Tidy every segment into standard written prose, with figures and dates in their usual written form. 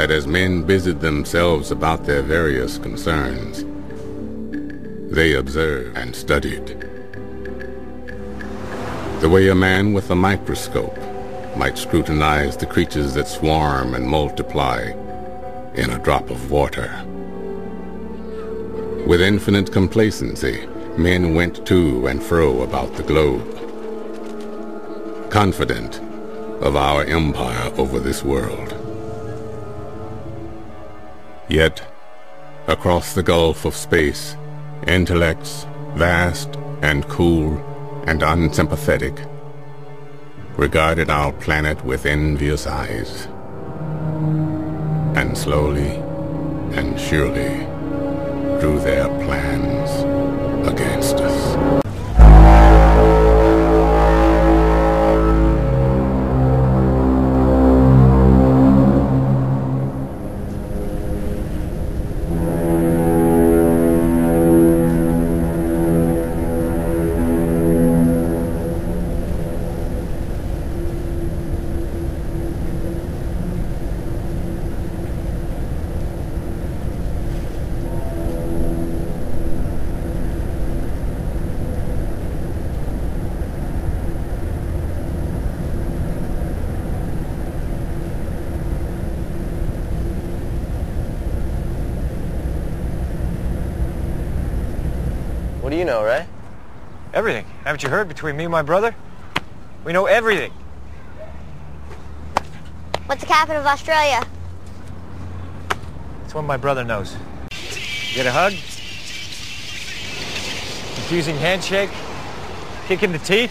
that as men busied themselves about their various concerns, they observed and studied. The way a man with a microscope might scrutinize the creatures that swarm and multiply in a drop of water. With infinite complacency, men went to and fro about the globe, confident of our empire over this world. Yet, across the gulf of space, intellects, vast and cool and unsympathetic, regarded our planet with envious eyes, and slowly and surely drew their plans against us. What do you know, Ray? Everything. Haven't you heard? Between me and my brother, we know everything. What's the capital of Australia? It's what my brother knows. Get a hug, confusing handshake, kick in the teeth.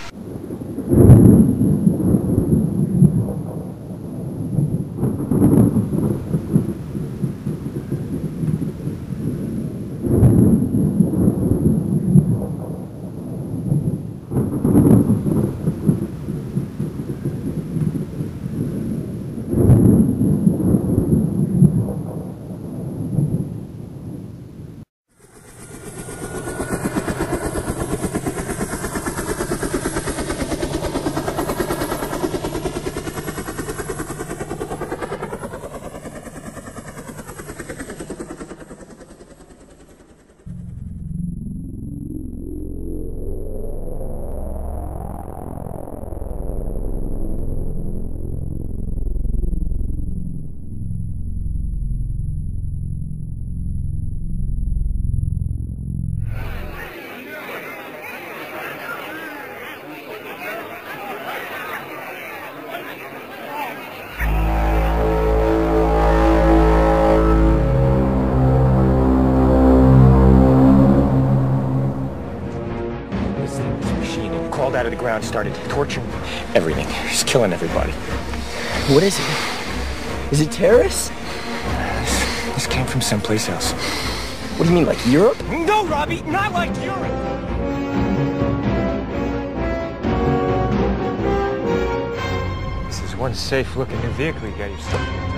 Out of the ground, started torturing everything, just killing everybody. What is it? Is it terrorists? This came from someplace else. What do you mean, like Europe? No, Robbie, not like Europe! This is one safe-looking new vehicle you got yourself into.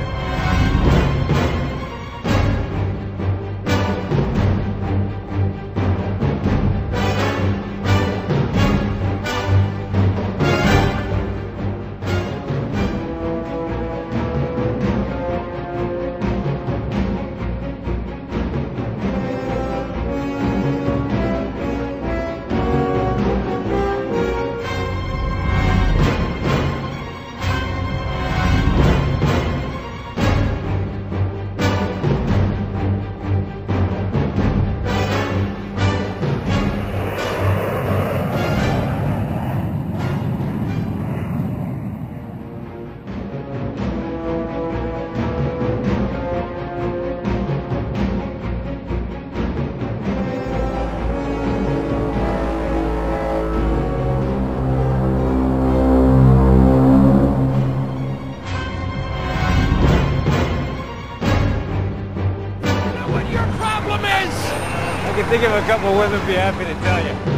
I think of a couple of women be happy to tell you.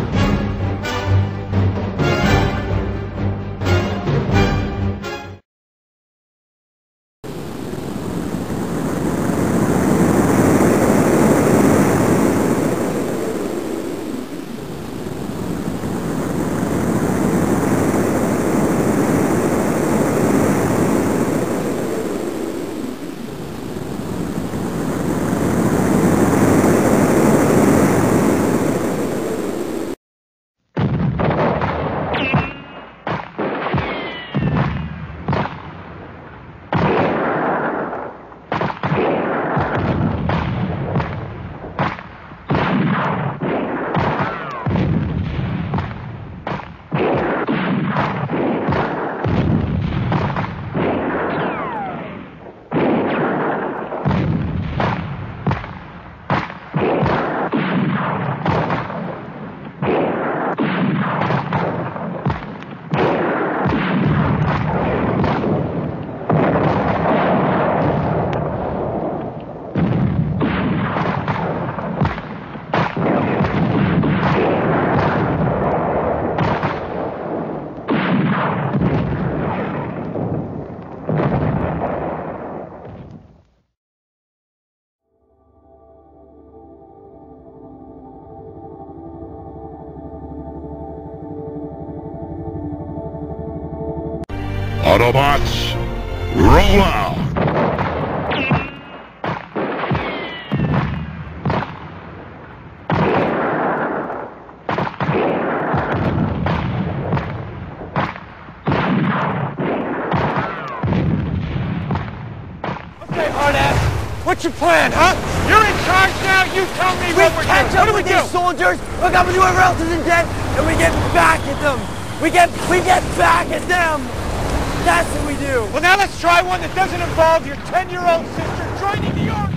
Autobots, roll out! Okay, hard-ass. What's your plan, huh? You're in charge now. You tell me what we're doing. Catch up with these soldiers, look up with whoever else isn't dead, and we get back at them. We get back at them. That's what we do. Well, now let's try one that doesn't involve your 10-year-old sister joining the army.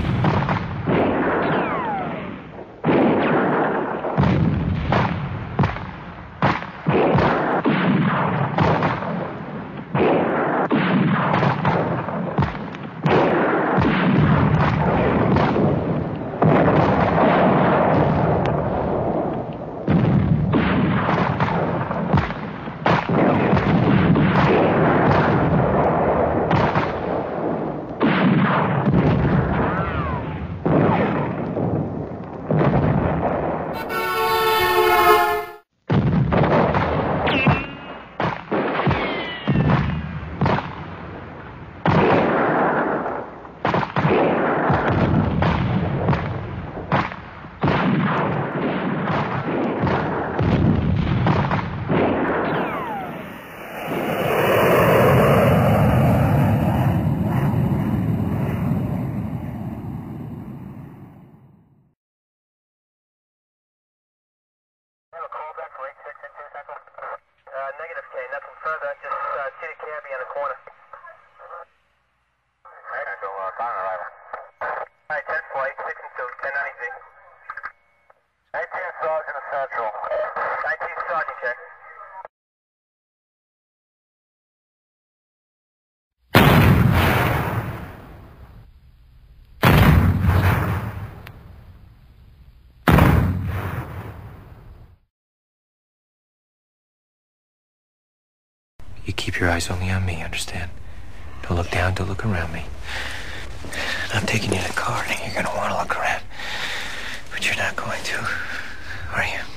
Negative K, nothing further, just see the cabbie on the corner. Alright, so fire arrival. Alright, 10 flight, 6 and 2, 1090Z. 19 Sergeant Central. 19 Sergeant, check. You keep your eyes only on me, understand? Don't look down, don't look around me. I'm taking you to the car, and you're gonna want to look around. But you're not going to, are you?